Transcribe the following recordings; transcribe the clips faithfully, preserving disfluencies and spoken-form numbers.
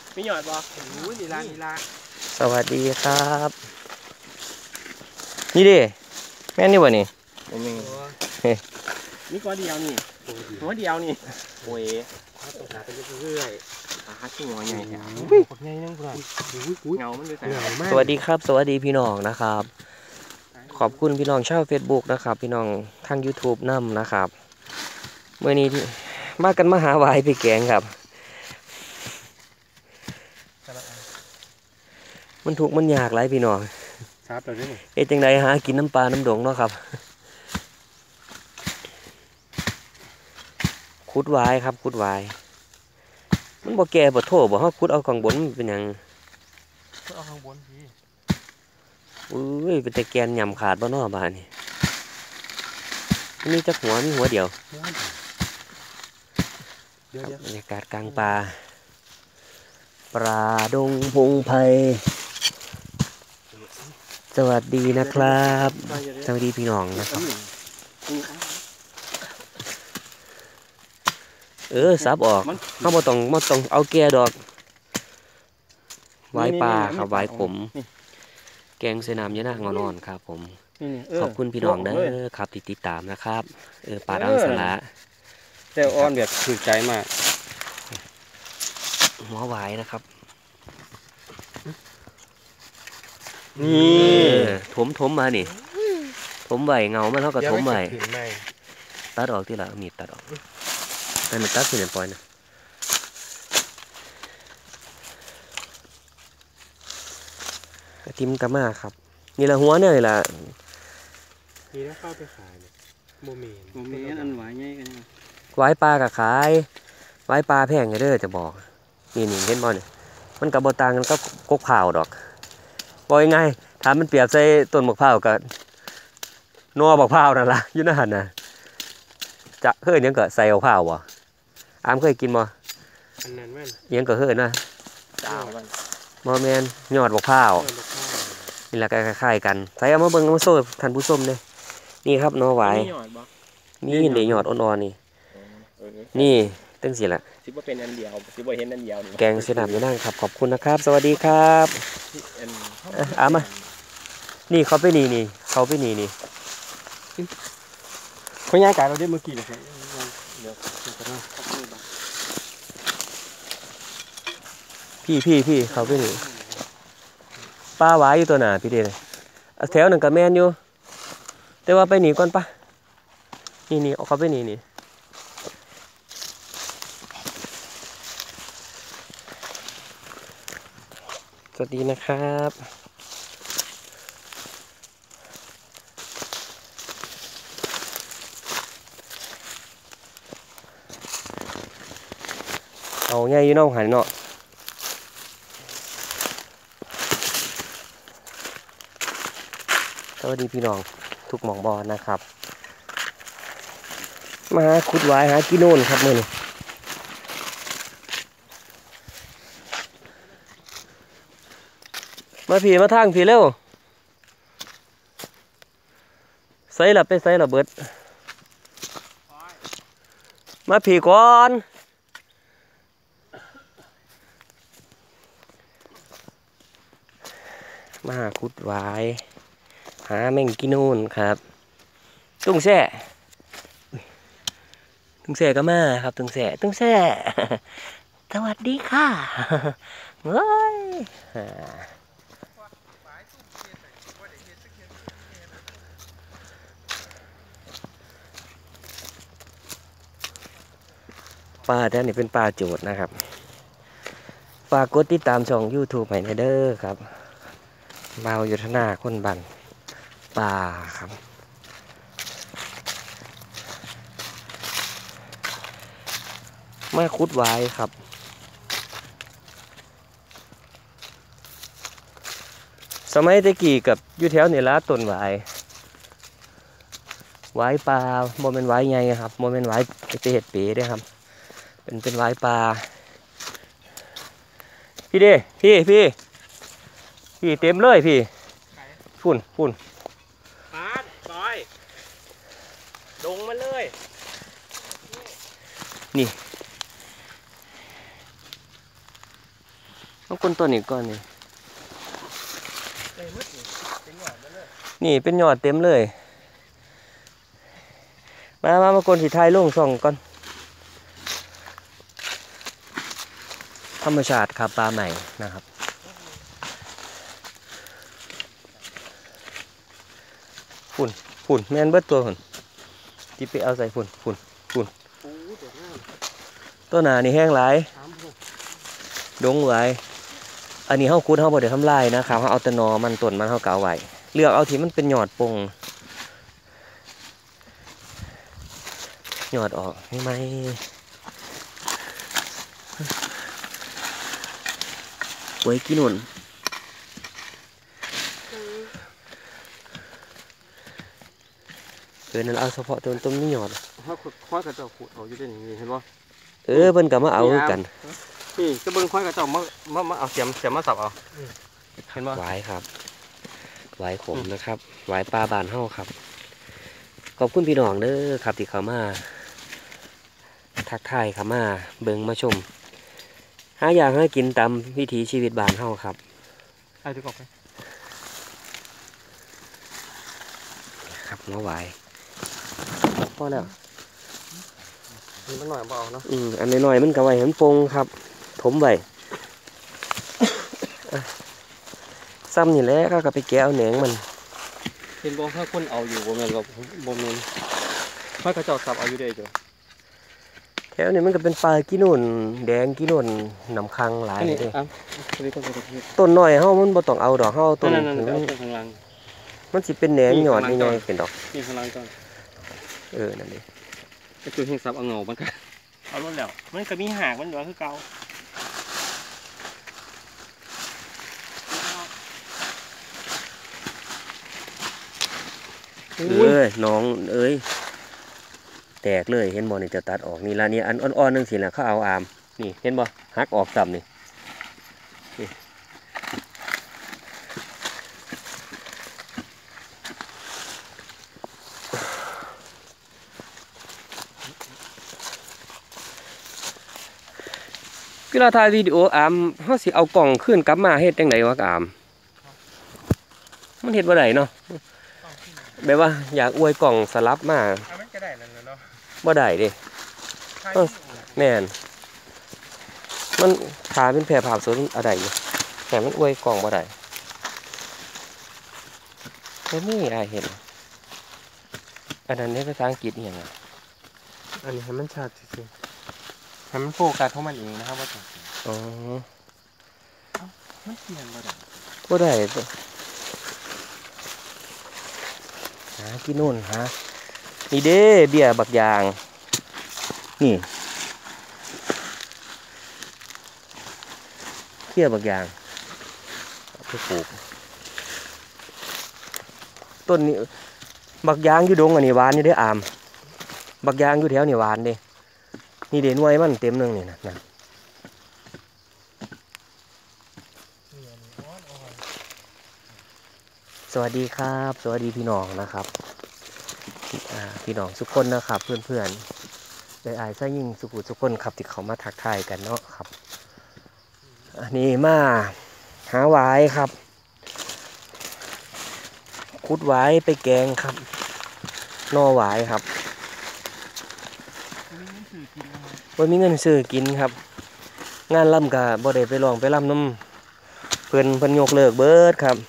มีหยอดบ่โอ้ยลีลาลีลาสวัสดีครับนี่ดิแม่นี่วะนี่นี่ก้อนเดียวนี่หัวเดียวนี่โอ้ยถ้าตกหาไปเรื่อยๆหาขี้หัวใหญ่แท้ปกใหญ่นั่งกูเลยเงามันเลยใส่สวัสดีครับสวัสดีพี่น้องนะครับขอบคุณพี่น้องชาว เฟซบุ๊ก นะครับพี่น้องทาง ยูทูบ นำนะครับเมื่อนี้มากันมาหาวายพี่แกงครับมันถูกมันยากไรพี่น้องครับเราได้ไหมเอ๊ะจังไดหากินน้ำปลาน้ำดงเนาะครับขุดวายครับขุดวายมันบ่แก่บ่โถบ่เฮาขุดเอาข้างบนมันเป็นหยังเอาข้างบนพี่อุ้ยเป็นแต่แกนยำขาดบ่เนาะบ้านนี่มีจักหัวมีหัวเดียวบรรยากาศกลางป่าปลาดงพงไพสวัสดีนะครับสวัสดีพี่น้องนะครับเออซับออกเขาบ่ต้องบ่ต้องเอาแก่ดอกไว้ปลาครับไว้ขมแกงเสนามยะนางนอนครับผมขอบคุณพี่น้องเด้อครับที่ติดตามนะครับเออปลาดังสละแต่อ้อนแบบถูกใจมากหัวไว้นะครับนี่ถมถมมานี่ถมใบเงามันเท่ากับถมใบตัดออกที่ละมีดตัดออกนั่นมันตัดสิเนี่ยปล่อยนะทิมกามาครับนี่ละหัวเนี่ยนี่ละนี่ถ้าเข้าไปขายเนี่ยโมเมนโมเมนอันหวายง่ายกันไว้ปลากับขายไว้ปลาแพงเด้อจะบอกนี่นี่เห็นบ่เนี่ยมันกับบตางกันก็กกเผาดอกบอกยังไงถามมันเปรียบใส่ต้นมะพร้าวกับนัวมะพร้าวนั่นล่ะอยู่นั่นน่ะจะเคยยังก็ใส่มะพร้าวบ่อามเคยกินบ่อันนั้นแม่นยังก็เคยนะจ้าวมันมอแมนยอดมะพร้าวนี่แหละคล้ายๆกันใส่เอามาเบิ่งมาโซ่ท่านผู้ชมเลยนี่ครับนัวหวายนี่เดี๋ยวยอดอ่อนๆนี่นี่ตั้งสิละซิบ่เป็นอันเดียวซิบ่เห็นอันเดียวแกงสนามยะนางครับขอบคุณนะครับสวัสดีครับอามานี่เขาไปนี่นี่เขาไปนี่นี่เขาย่างกายเราได้เมื่อกี้เลยพี่พี่พี่เขาไปนี่ป้าไว้อยู่ตัวหนาพี่เดเลยแถวหนึ่งกับแมนอยู่แต่ว่าไปหนีก่อนปะนี่นี่เอาเขาไปนี่นี่สวัสดีนะครับเอาง่ายอยู่น้องหันเนาะสวัสดีพี่น้องทุกหม่องบอลนะครับมาขุดไว้หากินโน่นครับมื่อนี้มาผีมาทางผีเร็วใส่ละไปใส่ละเบิดมาผีก่อนมาขุดไว้หาแมงกินโน่นครับตุ้งแส่ตุ้งแส่ก็มาครับตุ้งแส่ตุ้งแส่สวัสดีค่ะเฮ้ยปลาแท้นี่เป็นปลาโจดนะครับฝากกดติดตามช่อง ยูทูบ ให้เด้อครับบ่าวยุทธนาคนบันป่าครับมาคุดไว้ครับสมัยตะกี้กับอยู่แถวนี่ละต้นไว้ไว้ปลาโมเมนไว้ไงครับโมเมนไว้ไปเห็ดปีด้วยครับเป็นเป็นไว้ปลาพี่เด้พี่พี่พี่เต็มเลยพี่ฝุ่นฝุ่นปาดปล่อยลงมาเลยนี่เอาก้นต้นอีกก้อนนี่นี่เป็นยอดเต็มเลยมามามากลสีไทยลงส่องก่อนธรรมชาติครับปลาใหม่นะครับฝุ่นฝุ่นแม่นเบิดตัวฝุ่นที่ไปเอาใส่ฝุ่นฝุ่นฝุ่นตัวหนานี่แห้งหลายดงไว้อันนี้เฮาคุดเฮาบ่ได้ทำลายนะครับเฮาเอาแต่นอมันต้นมันเฮาเกาไว้เลือกเอาที่มันเป็นยอดปงยอดออกไม่ไหมไว้กินนุ่นเออนั่นเอาเฉพาะต้นต้นนี่ยอดเขาค่อยกระเจ้าขุดเอาอยู่ได้อย่างนี้เห็นป่ะเออเพิ่นก็มาเอาคือกันนี่ก็เบิ่งค่อยกระเจ้ามามามาเอาเสียมเสียมมาสับเอาเห็นป่ะหวายครับหวายขมนะครับหวายปลาบานเฮาครับขอบคุณพี่น้องเด้อครับที่เข้ามาทักทายเข้ามาเบิ่งมาชมหาอย่างให้กินตามวิถีชีวิตบ้านเฮาครับไอ้ดูก่อนไปครับเนื้อหวายพอแล้วนี่มันหน่อยเบาเนาะอืมอันน้อยๆมันก็ไว้ให้มันปงครับถมไว้ซ้ำนี่แหละก็ก็ไปแกะเอาแหนงมันเห็นบ่ถ้าคนเอาอยู่บ่แม่นหรอกบ่แม่นค่อยกระเจ้าสับเอาอยู่ได้จ้ะแถวนี้มันก็เป็นปลากินุ่นแดงกินุ่นน้ำคังหลายเลยต้นน้อยเฮามันบ่ต้องเอาดอกเฮาต้นถึงมันสิเป็นแหนงหยอดใหญ่ๆเป็นดอกนี่ข้างล่างก่อนเออนั่นเองไอ้ตัวแห้งซับเอาเงามันก็เอาลงแล้วมันก็มีหากมันอยู่คือเก่าเอ้ยน้องเอ้ยแตกเลยเห็นบ่นี่จะตัดออกนี่ละนี่อันอ่อนๆนึงสิละเขาเอาอามนี่เห็นบ่หักออกซ้ำนี่เวลาถ่ายวิดีโออามเขาสิเอากล่องขึ้นกลับมาเฮ็ดจังไดวะอามมันเฮ็ดบ่ได้เนาะแบบว่าอยากอวยกล่องสลับมามันก็ได้นั่นเนาะบ่ได้เด้แม่นมันขาเป็นแผ่ภาพสดอะไรอยู่แต่มันอวยกล่องบ่ได้แต่นี่ไอ้เห็นอันนั้นนี่ภาษาอังกฤษอย่างไรอันนี้ให้มันชัดจริงๆให้มันโฟกัสของมันเองนะครับว่าจังอ๋อไม่เปลี่ยนบ่ได้บ่ได้หาที่นู่นหานี่เด้เบี้ยบักยางนี่เบี้ยบักยางไปปลูกต้นนี้บักยางอยู่ดงอันนี้หวานอยู่ได้อามบักยางอยู่แถวนี่หวานเด้นี่เด่นไว้มันเต็มนึงนี่นะนะสวัสดีครับสวัสดีพี่น้องนะครับพี่น้องทุกคนนะครับเพื่อนๆได้อายซะยิ่งสุขุทุกคนครับที่เขามาทักทายกันเนาะครับอันนี้มาหาหวายครับคุดหวายไปแกงครับนอหวายครับว่ามีเงินซื้อกินครับงานล่ำกับบ่ได้ไปลองไปล่ำน้ำเพื่อนเพื่อนยกเลิกเบิดครับ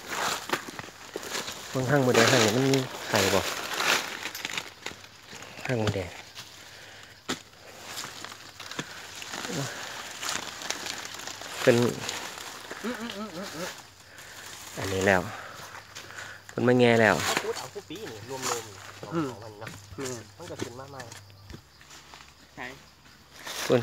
เพิ่งห้างมือแดงห้างมันมีไข่บ่ห้างมือแดงเป็นอันนี้แล้วมันมาแง่แล้วพูดเอาคู่ปีนี่รวมๆของมันนะมันก็ขึ้นมากๆใช่คุณ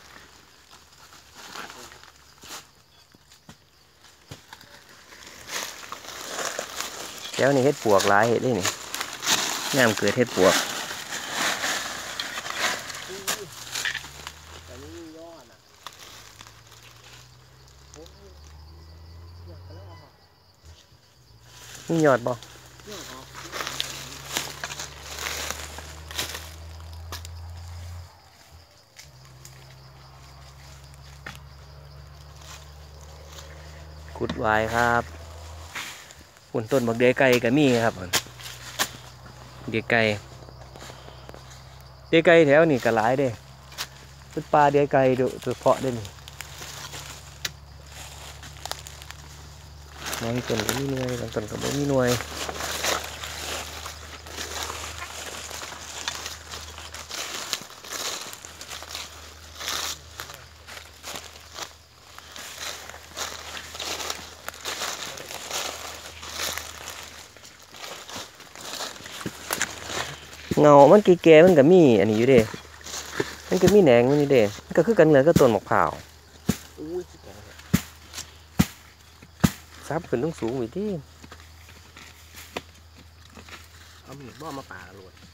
แล้วนี่เฮ็ดปวกหลายเฮ็ดได้นี่งามเกิดเฮ็ดปวกนี่ยอดบ่ขุดไว้ครับหุ่นต้นบักเดไก่ก็มีครับเดไก่เดไก่แถวนี่ก็หลายเด้เป็นปลาเดไก่โดยเฉพาะเด้นี่บางต้นก็มีหน่วยบางต้นก็ไม่มีหน่วยเงามันกี่แก่มันก็มีอันนี้อยู่เด้มันก็มีแหนงมันอยู่เด้มันก็คือกันเลยก็ต้นมะพร้าวซับขึ้นต้องสูงอีกที่เอามีดบ่มาป่าโรย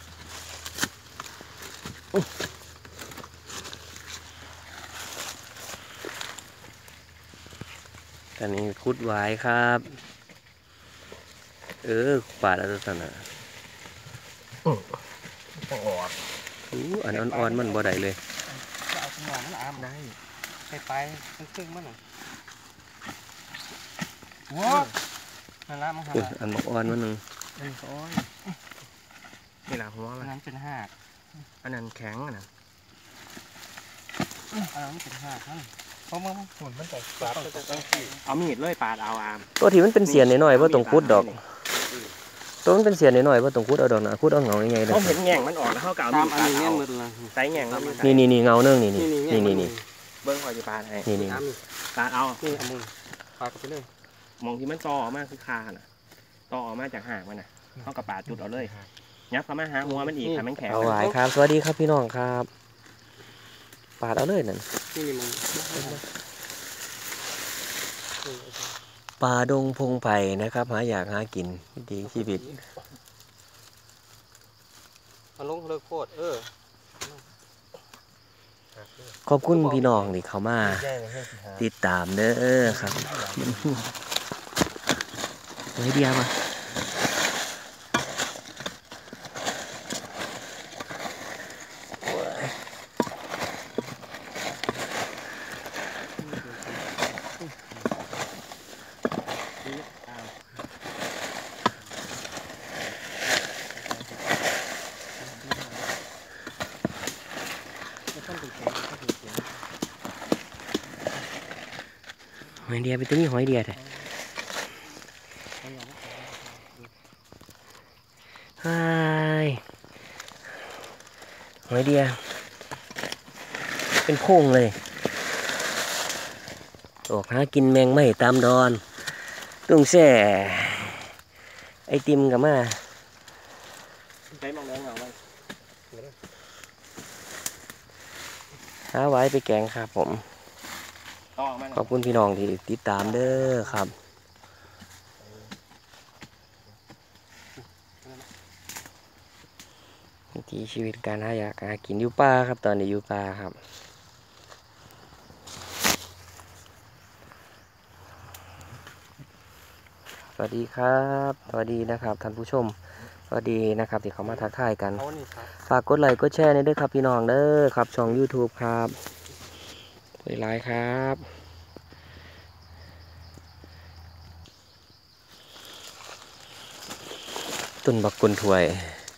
ตอนนี้คุดไว้ครับเออป่าแล้วสันนะต้องออกอู้อันอ่อนๆมันบ่ได้เลยจะเอาสมองมันอามได้ไปไปครึ่งๆมันหน่อยว้านั่นละมันทำอะไรอันอ่อนมันนึงนี่โอ้ยนี่แหละหัวมันนั้นเป็นหากอันนั้นแข็งอันนั้นอันนั้นเป็นหากนั่นเพราะมันหุ่นมันแต่ปาดต้องเอามีดเลยปาดเอาอามตัวที่มันเป็นเสียนหน่อยๆว่าตรงคุดดอกตัวมันเป็นเสียนหน่อยๆว่าตรงคุดเอาดอกนะคุดเอาเงาใหญ่ๆเลยเขาเห็นแง่งมันออกแล้วเขาเก่ามีดปาดเอาใส่แง่งนี่นี่นี่เงาเนื่องนี่นี่นี่นี่นี่เบิ้งคอยจะปาดให้นี่นี่ปาดเอานี่เอามือปาดไปเลยมองที่มันตอออกมาคือคาน่ะตอออกมาจากหากมันน่ะเขากับปาดจุดเอาเลยยับเข้ามาหาหัวมันอีกค่ะมันแข็งเอาไว้ครับสวัสดีครับพี่น้องครับปาดเอาเลยนั่นป่าดงพงไผ่นะครับหาอยากหากินดีชีวิตมันลงเลิกโคตรเออขอบคุณพี่น้องที่เขามาติดตามเด้อครับไอเดียมาหอยเดียไปตัวนี้หอยเดียแท้ฮายหอยเดียเป็นโค้งเลยออกหากินแมงไม่ตามดอนตุ้งแช่ไอติมกับมาใช้มองแรงเงาไว้หาไว้ไปแกงครับผมขอบคุณพี่น้องที่ติดตามเด้อครับวิถีชีวิตการหาอยากหากินอยู่ป่าครับตอนนี้อยู่ป่าครับสวัสดีครับสวัสดีนะครับท่านผู้ชมสวัสดีนะครับที่เขามาทักทายกันฝากกดไลค์กดแชร์ในเด้อครับพี่น้องเด้อครับช่อง ยูทูบ ครับไปไลค์ครับต้นบักกุนถวย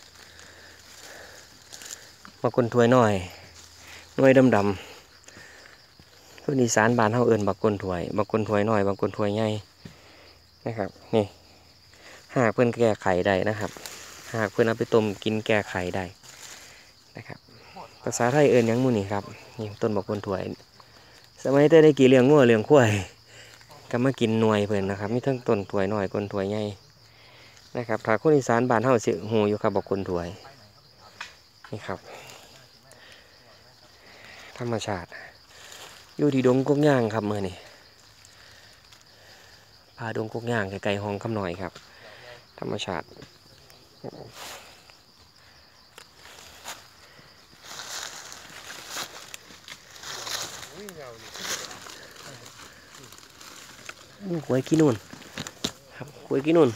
บักกุนถวยหน่อยหน่วยดำดำพื้นอีสานบ้านเฮาเอิ้นบักกุนถวยบักกุนถวยหน่อยบักกุนถวยใหญ่นะครับนี่หากเพื่อนแก้ไขได้นะครับหากเพื่อนเอาไปต้มกินแก้ไขได้นะครับภาษาไทยเอิ้นหยังหมู่นี่ครับนี่ต้นบักกุนถวยสมัยแต่ได้กี่เลี้ยงงัวเลี้ยงควายก็มากินหน่วยเพิ่นนะครับมีทั้งต้นถวยหน่อยกุนถวยใหญ่นะครับถ้าคนอีสานบ้านเฮาสิหูอยู่ครับบักกุนถวยนี่ครับธรรมชาติอยู่ที่ดงกกย่างครับมื้อนี้พาดงกกย่างไกลๆห้องคำหน่อยครับธรรมชาติกล้วยขี้นุ่นครับกล้วยขี้นุ่น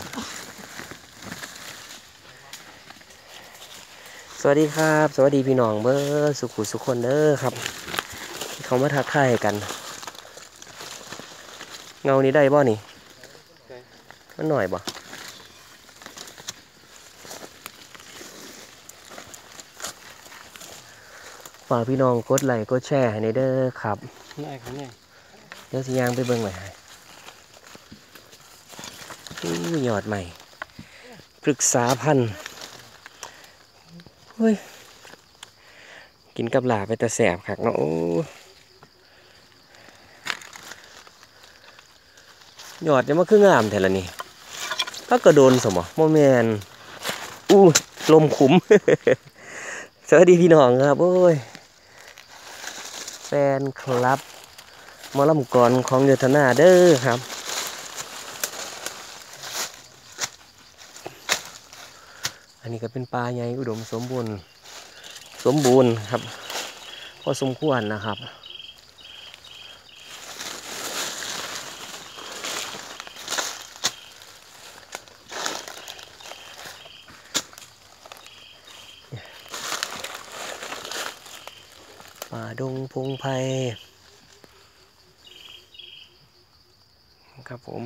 สวัสดีครับสวัสดีพี่น้องเบอร์สุขุสุขคนเด้อครับที่เขามาทักทายกันเงานี้ได้บ่นี่มันหน่อยบ่ฝากพี่น้องกดไลค์กดแชร์ให้ในเด้อครับได้ครับเนี่ยเดี๋ยวสิย่างไปเบิ่งไว้ให้อู้ยอดใหม่ปรึกษาพันธุ์เฮ้ยกินกับหลาไปแต่แสบคักเนาะโอ้ยอดจะมาคืองามแท้ละนี่ก็กระโดนสมบ่โมแมนอู้ลมขุม สวัสดีพี่น้องครับโอ้ยแฟนคลับหมอลำกรของโยธนาเด้อครับอันนี้ก็เป็นปลาใหญ่อุดมสมบูรณ์สมบูรณ์ครับพอสมควรนะครับป่าดงพงไพรครับผม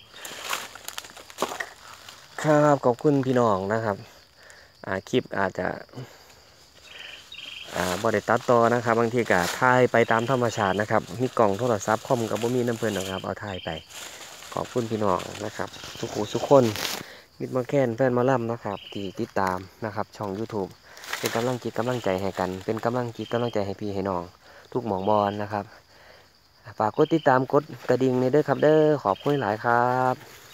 ครับขอบคุณพี่น้องนะครับอ่าคลิปอาจจะอ่าบริตัดต่อนะครับบางทีก็ถ่ายไปตามธรรมชาตินะครับมีกล่องโทรศัพท์คอมกับบ่มีน้ำเพลินนะครับเอาถ่ายไปขอบคุณพี่น้องนะครับทุกผู้ทุกคนมิตรมาแค้นแฟนมาล่ำนะครับที่ติดตามนะครับช่อง YouTube เป็นกำลังจิตกำลังใจให้กันเป็นกำลังจิตกำลังใจให้พี่ให้น้องทุกหมองบอลนะครับฝากกดติดตามกดกระดิ่งในเด้อครับเด้อขอบคุณหลายครับ